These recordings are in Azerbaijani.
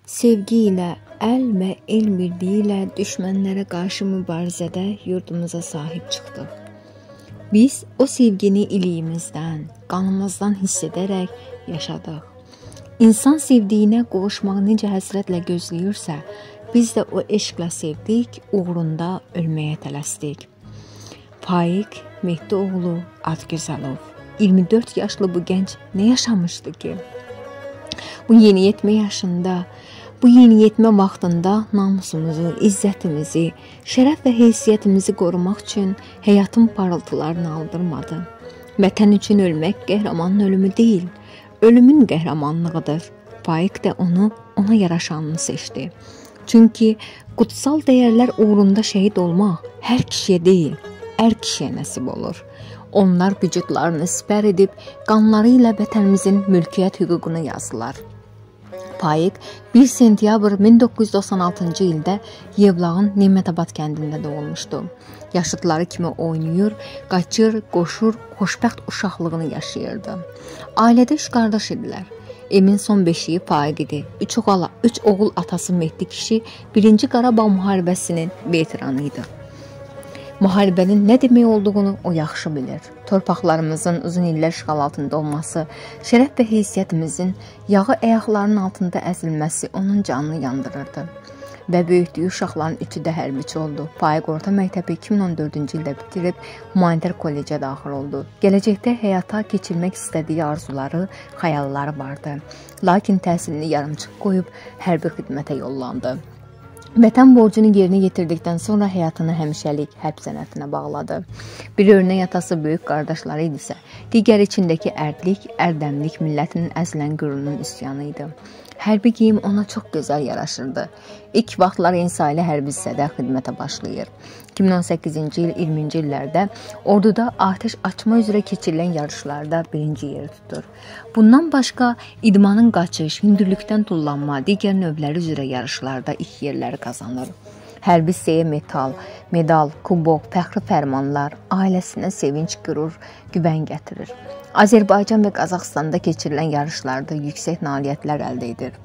Sevgi ilə, əl və el birliyi ilə düşmənlərə qarşı mübarizədə yurdumuza sahib çıxdıq. Biz o sevgini iliyimizdən, qanımızdan hiss edərək yaşadıq. İnsan sevdiyinə qovuşmağı necə həsrətlə gözləyirsə, biz də o eşqlə sevdik, uğrunda ölməyə tələsdik. Faiq Mehdioğlu Adgözəlov, 24 yaşlı bu gənc nə yaşamışdı ki? Bu yeniyetmə yaşında, bu yeniyetmə vaxtında namusumuzu, izzətimizi, şərəf və heysiyyətimizi qorumaq üçün həyatın parıltılarını aldırmadı. Vətən üçün ölmək qəhrəmanın ölümü deyil, ölümün qəhrəmanlığıdır. Faiq də ona yaraşanını seçdi. Çünki qutsal dəyərlər uğrunda şəhid olmaq hər kişiyə deyil, ər kişiyə nəsib olur. Onlar vücudlarını sipər edib, qanları ilə vətənimizin mülkiyyət hüququnu yazdılar. Faiq 1 sentyabr 1996-cı ildə Yevlağın Nemətabad kəndində doğulmuşdu. Yaşıtları kimi oynayır, qaçır, qoşur, xoşbəxt uşaqlığını yaşayırdı. Ailədə 3 qardaş idilər. Emin son beşiyi Faiq idi. 3 oğul atası Mehdi kişi 1-ci Qarabağ müharibəsinin veteranı idi. Müharibənin nə demək olduğunu o yaxşı bilir. Torpaqlarımızın uzun illər işğal altında olması, şərəf və heysiyyətimizin yağı ayaqlarının altında əzilməsi onun canını yandırırdı. Və böyütdüyü uşaqların üçü də hərbiçi oldu. Faiq orta məktəbi 2014-cü ildə bitirib humanitar kollecə daxil oldu. Gələcəkdə həyata keçirmək istədiyi arzuları, xəyalları vardı. Lakin təhsilini yarımçıq qoyub hərbi xidmətə yollandı. Vətən borcunu yerinə yetirdikdən sonra həyatını həmişəlik hərb sənətinə bağladı. Bir örnək atası böyük qardaşları idisə, digər içindəki ərdlik, ərdəmlik millətinin əzilən qürurunun üsyanı idi. Hərbi geyim ona çox gözəl yaraşırdı. İlk vaxtlar İnsailə hərbi hissədə xidmətə başlayır. 2018-ci il 20-ci illərdə orduda atəş açma üzrə keçirilən yarışlarda birinci yeri tutur. Bundan başqa idmanın qaçış, hündürlükdən tullanma, digər növləri üzrə yarışlarda ilk yerləri qazanır. Hərbi hissəyə medal, kubok, fəxri fərmanlar, ailəsinə sevinç, qürur, güvən gətirir. Azərbaycan və Qazaxstanda keçirilən yarışlarda yüksək nailiyyətlər əldə edir.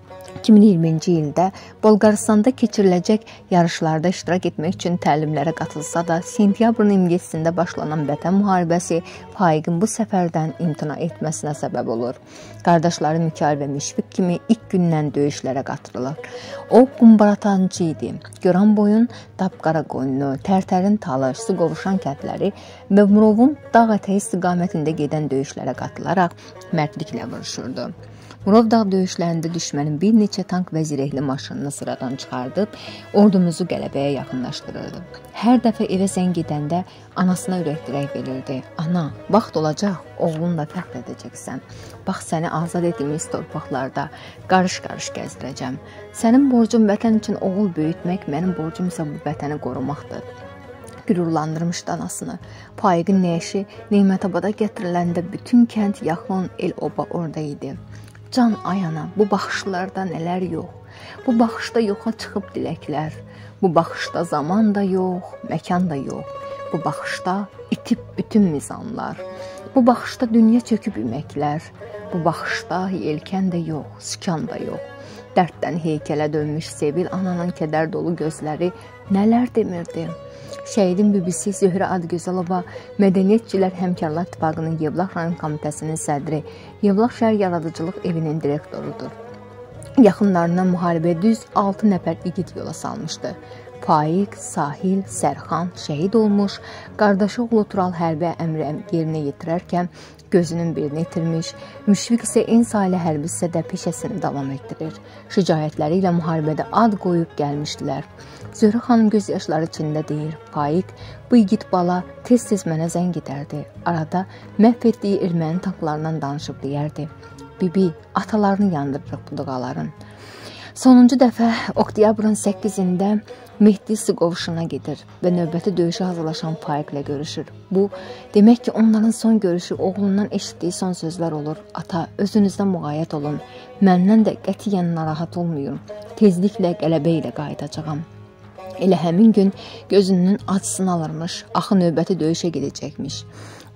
2020-ci ildə Bolqarıstanda keçiriləcək yarışlarda iştirak etmək üçün təlimlərə qatılsa da, sentyabrın 27-sində başlanan Vətən müharibəsi Faiqin bu səfərdən imtina etməsinə səbəb olur. Qardaşları Mikail və Müşfiq kimi ilk gündən döyüşlərə qatılır. O, qumbaratancı idi. Goranboyun Dapqara qoyunu, Tərtərin Talış, su qovuşan kəndləri və Murovun dağ ətəyi istiqamətində gedən döyüşlərə qatılaraq mərdliklə vuruşurdu. Murov dağ döyüşlərində düşmənin bir neçə tank və zirehli maşınını sıradan çıxardıb, ordumuzu qələbəyə yaxınlaşdırırdı. Hər dəfə evə zəng edəndə anasına ürəkdirək verirdi. Ana, vaxt olacaq, oğlunla fəxr edəcəksən. Bax, səni azad etdiyimiz torpaqlarda qarış-qarış gəzdirəcəm. Sənin borcun vətən üçün oğul böyütmək, mənim borcum isə bu vətəni qorumaqdır. Qürurlandırmışdı anasını. Faiqin nəşi Nemətabada gətiriləndə bütün kənd, yaxın, el-oba orada idi. Can ayana, bu baxışlarda nələr yox. Bu baxışda yoxa çıxıb diləklər. Bu baxışda zaman da yox, məkan da yox. Bu baxışda itib bütün mizanlar. Bu baxışda dünya çöküb üməklər. Bu baxışda yelkən də yox, sükan da yox. Dərddən heykələ dönmüş Sevil ananın kədər dolu gözləri nələr demirdi. Şəhidin bibisi Zöhrə Adgözəlova Mədəniyyətçilər Həmkarlar İttifaqının Yevlax rayon komitəsinin sədri, Yevlax şəhər yaradıcılıq evinin direktorudur. Yaxınlarına müharibə düz 6 nəfər igid yola salmışdı. Faiq, Sahil, Sərxan şəhid olmuş, qardaşı oğlu Tural hərbi əmri yerinə yetirərkən gözünün birini itirmiş, Müşfiq isə İnsailə hərbi hissədə peşəsini davam etdirir. Şücaətləri ilə müharibədə ad qoyub gəlmişdilər. Zöhrə xanım göz yaşları içində deyir, Faiq, bu igid bala tez-tez mənə zəng edərdi. Arada məhv etdiyi erməni tanklarından danışıb deyərdi. Bibi, atalarını yandırırıq bu dağların. Sonuncu dəfə oktyabrın 8-də Mehdi su qovuşuna gedir və növbəti döyüşə hazırlaşan Faiqlə görüşür. Bu, demək ki, onların son görüşü oğlundan eşitdiyi son sözlər olur. Ata, özünüzdən müğayət olun. Məndən də qətiyyən narahat olmayın. Tezliklə qələbə ilə qayıdacağam. Elə həmin gün gözünün acısını alırmış, axı növbəti döyüşə gedəcəkmiş.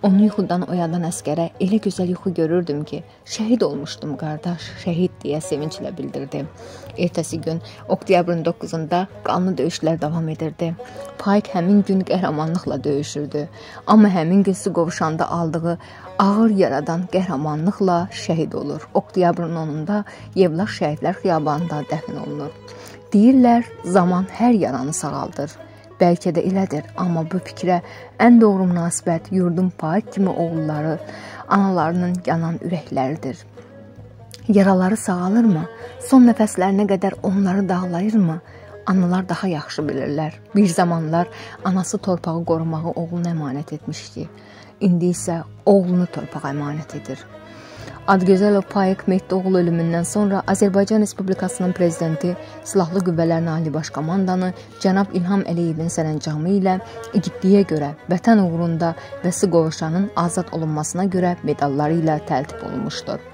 Onu yuxudan oyadan əskərə elə gözəl yuxu görürdüm ki, şəhid olmuşdum qardaş, şəhid deyə sevinclə bildirdi. Ertəsi gün oktyabrın 9-da qanlı döyüşlər davam edirdi. Payk həmin gün qəhrəmanlıqla döyüşürdü. Amma həmin gün su qovuşanda aldığı ağır yaradan qəhrəmanlıqla şəhid olur. Oktyabrın 10-da Yevlax şəhidlər xiyabanında dəfn olunur. Deyirlər, zaman hər yaranı sağaldır. Bəlkə də elədir, amma bu fikrə ən doğru münasibət yurdun Payk kimi oğulları, analarının yanan ürəkləridir. Yaraları sağalırmı? Son nəfəslərinə qədər onları dağlayırmı? Analar daha yaxşı bilirlər. Bir zamanlar anası torpağı qorumağı oğluna əmanət etmişdi. İndi isə oğlunu torpağa əmanət edir. Adgözəlov Payk Mehdoğlu ölümündən sonra Azərbaycan Respublikasının prezidenti, Silahlı Qüvvələrin Ali Baş Komandanı cənab İlham Əliyevin sərəncamı ilə igidliyə görə, vətən uğrunda və su qovuşanın azad olunmasına görə medalları ilə təltif olunmuşdur.